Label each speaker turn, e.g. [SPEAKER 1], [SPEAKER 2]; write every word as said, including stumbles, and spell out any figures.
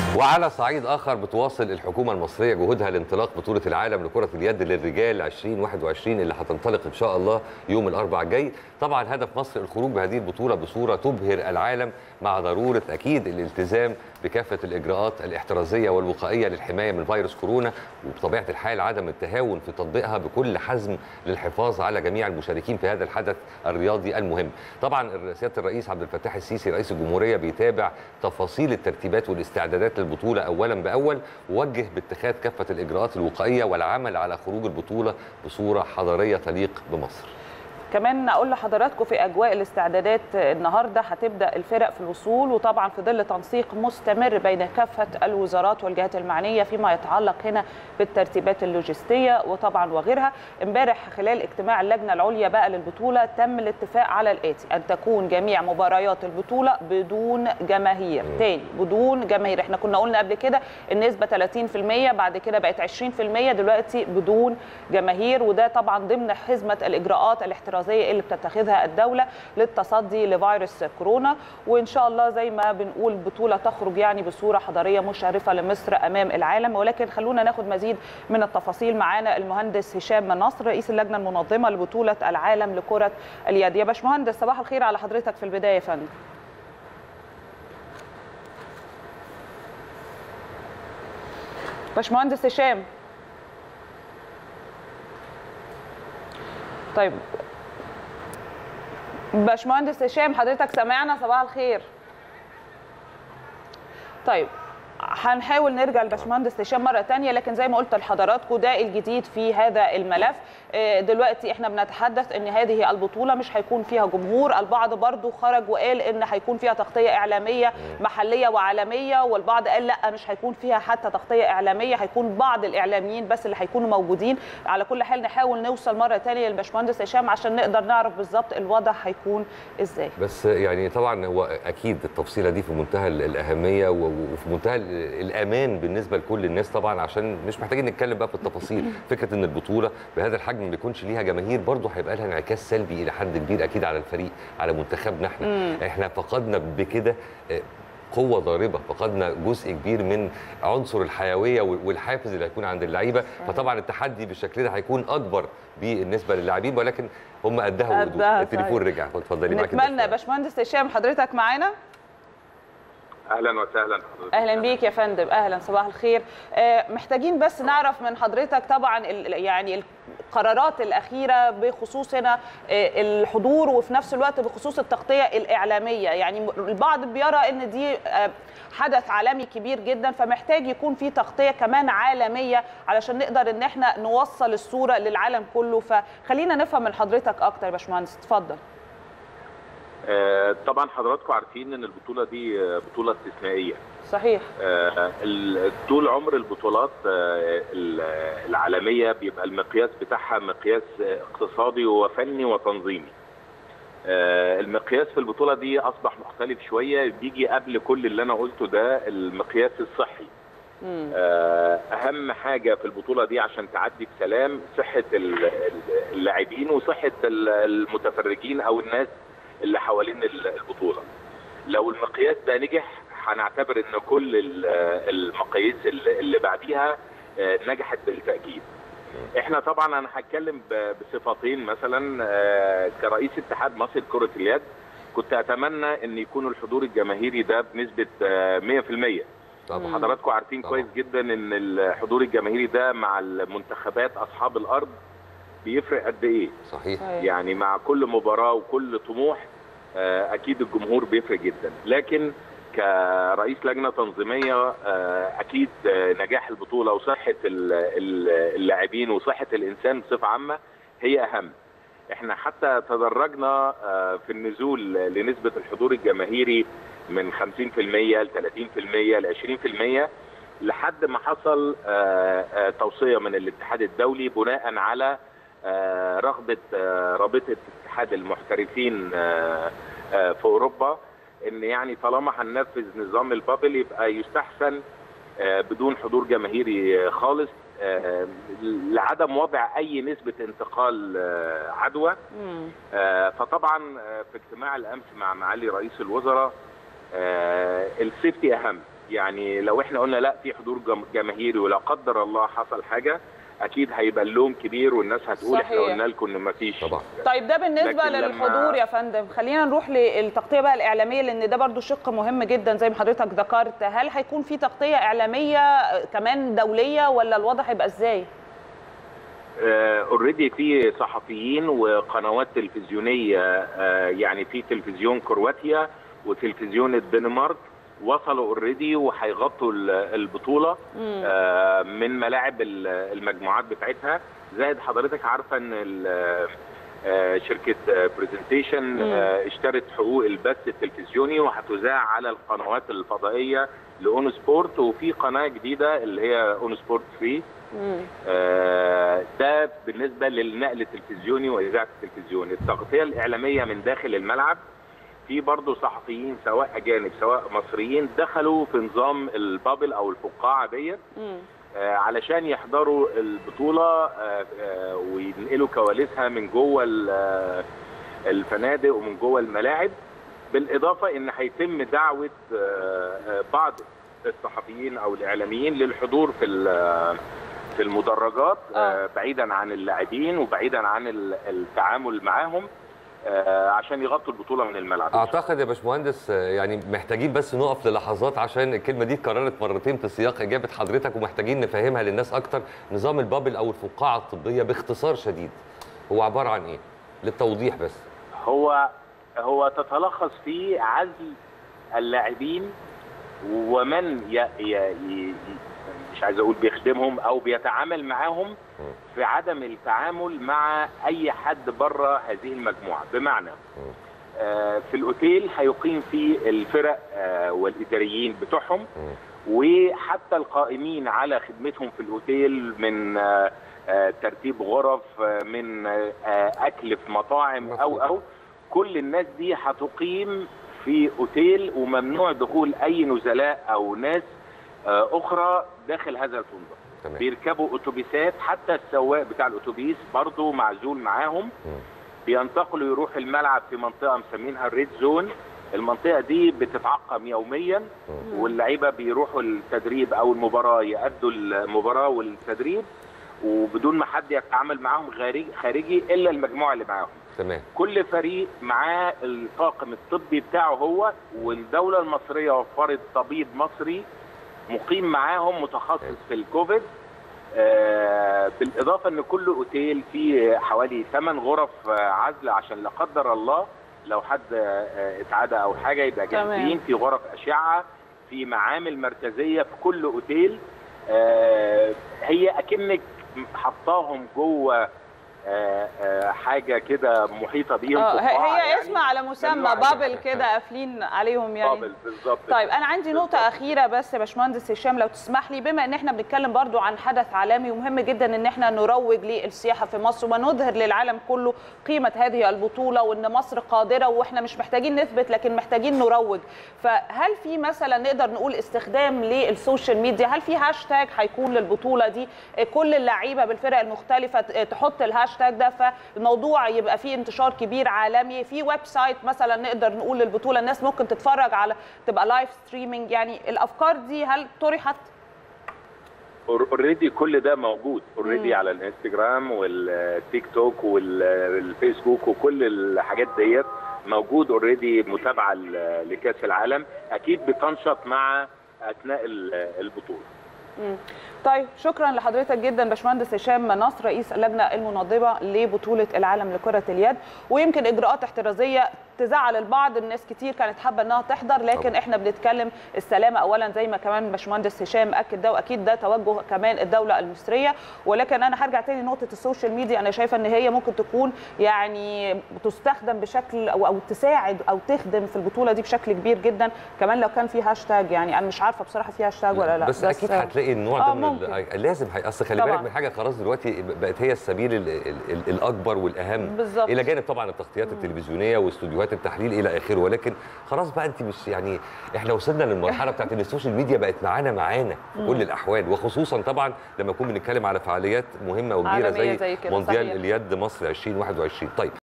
[SPEAKER 1] وعلى صعيد اخر بتواصل الحكومه المصريه جهودها لانطلاق بطوله العالم لكره اليد للرجال ألفين وواحد وعشرين اللي هتنطلق ان شاء الله يوم الاربعاء الجاي. طبعا هدف مصر الخروج بهذه البطوله بصوره تبهر العالم، مع ضروره اكيد الالتزام بكافه الاجراءات الاحترازيه والوقائيه للحمايه من فيروس كورونا، وبطبيعه الحال عدم التهاون في تطبيقها بكل حزم للحفاظ على جميع المشاركين في هذا الحدث الرياضي المهم. طبعا سياده الرئيس عبد الفتاح السيسي رئيس الجمهوريه بيتابع تفاصيل الترتيبات والاستعدادات للبطوله اولا باول، ووجه باتخاذ كافه الاجراءات الوقائيه والعمل على خروج البطوله بصوره حضاريه تليق بمصر.
[SPEAKER 2] كمان اقول لحضراتكم في اجواء الاستعدادات النهارده هتبدا الفرق في الوصول، وطبعا في ظل تنسيق مستمر بين كافه الوزارات والجهات المعنيه فيما يتعلق هنا بالترتيبات اللوجستيه وطبعا وغيرها. امبارح خلال اجتماع اللجنه العليا بقى للبطوله تم الاتفاق على الاتي: ان تكون جميع مباريات البطوله بدون جماهير. تاني بدون جماهير، احنا كنا قلنا قبل كده النسبه ثلاثين في المية، بعد كده بقت عشرين في المية، دلوقتي بدون جماهير، وده طبعا ضمن حزمه الاجراءات الاحترازيه اللي بتتخذها الدولة للتصدي لفيروس كورونا. وإن شاء الله زي ما بنقول بطولة تخرج يعني بصورة حضارية مشرفة لمصر أمام العالم. ولكن خلونا ناخد مزيد من التفاصيل. معانا المهندس هشام نصر رئيس اللجنة المنظمة لبطولة العالم لكرة اليد. يا باشمهندس صباح الخير على حضرتك في البداية يا فندم. باشمهندس هشام. طيب باشمهندس هشام حضرتك سامعنا؟ صباح الخير. طيب هنحاول نرجع لباشمهندس هشام مره ثانيه، لكن زي ما قلت لحضراتكم ده الجديد في هذا الملف. دلوقتي احنا بنتحدث ان هذه البطوله مش هيكون فيها جمهور، البعض برضو خرج وقال ان هيكون فيها تغطيه اعلاميه محليه وعالميه، والبعض قال لا مش هيكون فيها حتى تغطيه اعلاميه، هيكون بعض الاعلاميين بس اللي هيكونوا موجودين. على كل حال نحاول نوصل مره ثانيه للباشمهندس هشام عشان نقدر نعرف بالظبط الوضع هيكون ازاي.
[SPEAKER 1] بس يعني طبعا هو اكيد التفصيله دي في منتهى الاهميه وفي منتهى الامان بالنسبه لكل الناس طبعا، عشان مش محتاجين نتكلم بقى في التفاصيل. فكره ان البطوله بهذا الحجم ما بيكونش ليها جماهير برضه هيبقى لها انعكاس سلبي الى حد كبير اكيد على الفريق، على منتخبنا احنا. مم. احنا فقدنا بكده قوه ضاربه، فقدنا جزء كبير من عنصر الحيويه والحافز اللي هيكون عند اللعيبه، فطبعا التحدي بالشكل ده هيكون اكبر بالنسبه للاعبين، ولكن هم قدها وقدود. التليفون رجع، اتفضلي معاكي.
[SPEAKER 2] نتمنى باشمهندس هشام حضرتك معانا؟
[SPEAKER 3] اهلا وسهلا حضرتك.
[SPEAKER 2] اهلا بيك يا فندم. اهلا صباح الخير. آه محتاجين بس نعرف من حضرتك طبعا يعني القرارات الاخيره بخصوص هنا آه الحضور، وفي نفس الوقت بخصوص التغطيه الاعلاميه. يعني البعض بيرى ان دي آه حدث عالمي كبير جدا، فمحتاج يكون في تغطيه كمان عالميه علشان نقدر ان احنا نوصل الصوره للعالم كله. فخلينا نفهم من حضرتك اكتر يا باشمهندس، اتفضل.
[SPEAKER 3] طبعا حضراتكم عارفين ان البطوله دي بطوله استثنائيه.
[SPEAKER 2] صحيح.
[SPEAKER 3] طول عمر البطولات العالميه بيبقى المقياس بتاعها مقياس اقتصادي وفني وتنظيمي. المقياس في البطوله دي اصبح مختلف شويه، بيجي قبل كل اللي انا قلته ده المقياس الصحي. مم. اهم حاجه في البطوله دي عشان تعدي بسلام صحه اللاعبين وصحه المتفرجين او الناس اللي حوالين البطوله. لو المقياس ده نجح هنعتبر ان كل المقاييس اللي بعديها نجحت بالتاكيد. احنا طبعا انا هتكلم بصفتين، مثلا كرئيس اتحاد مصر كره اليد كنت اتمنى ان يكون الحضور الجماهيري ده بنسبه مية في المية. طبعا حضراتكم عارفين طبعا كويس جدا ان الحضور الجماهيري ده مع المنتخبات اصحاب الارض بيفرق قد ايه.
[SPEAKER 1] صحيح.
[SPEAKER 3] يعني مع كل مباراه وكل طموح اكيد الجمهور بيفرق جدا، لكن كرئيس لجنه تنظيميه اكيد نجاح البطوله وصحه اللاعبين وصحه الانسان بصفه عامه هي اهم. احنا حتى تدرجنا في النزول لنسبه الحضور الجماهيري من خمسين في المية ل ثلاثين في المية ل عشرين في المية لحد ما حصل توصيه من الاتحاد الدولي بناء على رغبه رابطه اتحاد المحترفين في اوروبا ان يعني طالما هننفذ نظام البابل يبقى يستحسن بدون حضور جماهيري خالص لعدم وضع اي نسبه انتقال عدوى. فطبعا في اجتماع الامس مع معالي رئيس الوزراء السيفتي اهم، يعني لو احنا قلنا لا في حضور جماهيري ولا قدر الله حصل حاجه، اكيد هيبقى اللوم كبير والناس هتقول
[SPEAKER 2] صحيح.
[SPEAKER 3] احنا قلنا لكم ان ما فيش.
[SPEAKER 1] طبعا.
[SPEAKER 2] طيب ده بالنسبه للحضور
[SPEAKER 3] لما...
[SPEAKER 2] يا فندم. خلينا نروح للتغطيه بقى الاعلاميه، لان ده برضو شق مهم جدا زي ما حضرتك ذكرت. هل هيكون في تغطيه اعلاميه كمان دوليه ولا الوضع هيبقى ازاي؟
[SPEAKER 3] اوريدي uh, في صحفيين وقنوات تلفزيونيه، uh, يعني في تلفزيون كرواتيا وتلفزيون الدنمارك وصلوا اوريدي وهيغطوا البطوله uh, من ملاعب المجموعات بتاعتها. زائد حضرتك عارفه ان uh, شركه برزنتيشن uh, اشترت حقوق البث التلفزيوني وهتذاع على القنوات الفضائيه لاون سبورت، وفي قناه جديده اللي هي اون سبورت ثلاثة. آه ده بالنسبه للنقل التلفزيوني واذاعه التلفزيون. التغطيه الاعلاميه من داخل الملعب في برضه صحفيين سواء اجانب سواء مصريين دخلوا في نظام البابل او الفقاعه ديت آه علشان يحضروا البطوله آه آه وينقلوا كواليسها من جوه الفنادق ومن جوه الملاعب. بالاضافه ان هيتم دعوه آه بعض الصحفيين او الاعلاميين للحضور في في المدرجات آه. بعيدا عن اللاعبين وبعيدا عن التعامل معاهم آه عشان يغطوا البطوله من الملعب.
[SPEAKER 1] اعتقد يا باشمهندس يعني محتاجين بس نقف للحظات عشان الكلمه دي اتكررت مرتين في سياق اجابه حضرتك ومحتاجين نفهمها للناس اكتر. نظام البابل او الفقاعه الطبيه باختصار شديد هو عباره عن ايه؟ للتوضيح بس.
[SPEAKER 3] هو هو تتلخص في عزل اللاعبين ومن ي... ي... ي... مش عايز اقول بيخدمهم او بيتعامل معاهم في عدم التعامل مع اي حد بره هذه المجموعه. بمعنى آه في الاوتيل هيقيم فيه الفرق آه والاداريين بتوعهم وحتى القائمين على خدمتهم في الاوتيل من آه آه ترتيب غرف آه من آه اكل في مطاعم او او كل الناس دي هتقيم في اوتيل وممنوع دخول اي نزلاء او ناس اخرى داخل هذا الفندق. تمام. بيركبوا اتوبيسات، حتى السواق بتاع الاتوبيس برضه معزول معاهم. م. بينتقلوا يروحوا الملعب في منطقه مسمينها الريد زون. المنطقه دي بتتعقم يوميا م. واللعيبه بيروحوا التدريب او المباراه يأدوا المباراه والتدريب وبدون ما حد يتعامل معاهم خارجي الا المجموعه اللي معاهم.
[SPEAKER 1] تمام.
[SPEAKER 3] كل فريق معاه الطاقم الطبي بتاعه هو، والدوله المصريه وفرت طبيب مصري مقيم معاهم متخصص في الكوفيد. آه بالاضافه ان كل اوتيل فيه حوالي ثمان غرف عزل عشان لا قدر الله لو حد آه اتعدى او حاجه يبقى جاهزين. في غرف اشعه، في معامل مركزيه في كل اوتيل. آه هي اكنك حطاهم جوه آه آه حاجه كده محيطه بيهم.
[SPEAKER 2] آه هي يعني اسم على مسمى بابل كده قافلين عليهم يعني.
[SPEAKER 3] بابل بالظبط.
[SPEAKER 2] طيب انا عندي نقطه اخيره بس يا باشمهندس هشام لو تسمح لي، بما ان احنا بنتكلم برضو عن حدث عالمي ومهم جدا ان احنا نروج للسياحه في مصر ونظهر للعالم كله قيمه هذه البطوله وان مصر قادره واحنا مش محتاجين نثبت لكن محتاجين نروج. فهل في مثلا نقدر نقول استخدام للسوشيال ميديا؟ هل في هاشتاج هيكون للبطوله دي كل اللعيبه بالفرق المختلفه تحط الهاشتاج الهاشتاج ده فالموضوع يبقى فيه انتشار كبير عالمي؟ في ويب سايت مثلا نقدر نقول للبطوله الناس ممكن تتفرج على تبقى لايف ستريمينج، يعني الافكار دي هل طرحت؟
[SPEAKER 3] اوريدي كل ده موجود اوريدي على الانستجرام والتيك توك والفيسبوك وكل الحاجات ديت موجود اوريدي. متابعه لكاس العالم اكيد بتنشط مع اثناء البطوله.
[SPEAKER 2] مم. طيب شكرا لحضرتك جدا باشمهندس هشام نصر رئيس اللجنه المنظمه لبطوله العالم لكره اليد. ويمكن اجراءات احترازيه تزعل البعض، الناس كتير كانت حابه انها تحضر لكن طبعا. احنا بنتكلم السلامه اولا زي ما كمان باشمهندس هشام اكد ده، واكيد ده توجه كمان الدوله المصريه. ولكن انا هرجع تاني نقطه السوشيال ميديا، انا شايفه ان هي ممكن تكون يعني تستخدم بشكل او او تساعد او تخدم في البطوله دي بشكل كبير جدا، كمان لو كان في هاشتاج. يعني انا مش عارفه بصراحه في هاشتاج ولا لا،
[SPEAKER 1] بس, بس اكيد هتلاقي النوع ده من لازم هي... اصل خلي بالك من حاجه، خلاص دلوقتي بقت هي السبيل ال... ال... الاكبر والاهم بالزبط. الى جانب طبعا التغطيات مم. التلفزيونيه واستوديوهات التحليل الى اخره. ولكن خلاص بقى انت مش يعني احنا وصلنا للمرحله بتاعت ان السوشيال ميديا بقت معانا معانا في كل الاحوال، وخصوصا طبعا لما نكون بنتكلم على فعاليات مهمه وكبيره زي, زي مونديال اليد مصر ألفين وواحد وعشرين. طيب